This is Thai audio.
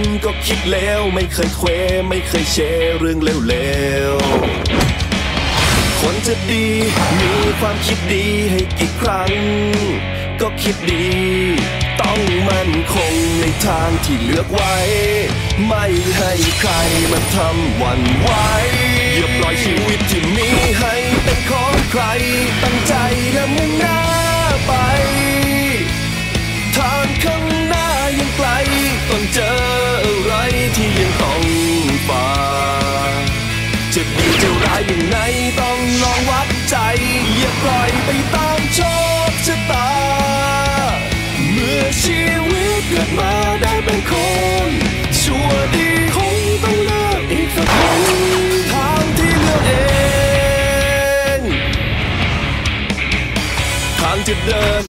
นก็คิดแล้วไม่เคยเควไม่เคยแชร์เรื่องเลวๆคนจะดีมีความคิดดีให้กี่ครั้งก็คิดดีต้องมั่นคงในทางที่เลือกไว้ไม่ให้ใครมาทำหวั่นไหวอย่าปล่อยชีวิตที่มีให้เป็นของใครตั้งใจและมุ่งหน้าไปทางข้างหน้ายังไกลต้องเจออะไรที่ยังต้องฝ่าจะดีจะร้ายอย่างไหนต้องลองวัดใจอย่าปล่อยไปตามโชคชะตาเมื่อชีวิตเกิดมาได้เป็นคนชั่วดีคงต้องเลือกอีกสักคนทางที่เลือกเองทางจะเดิน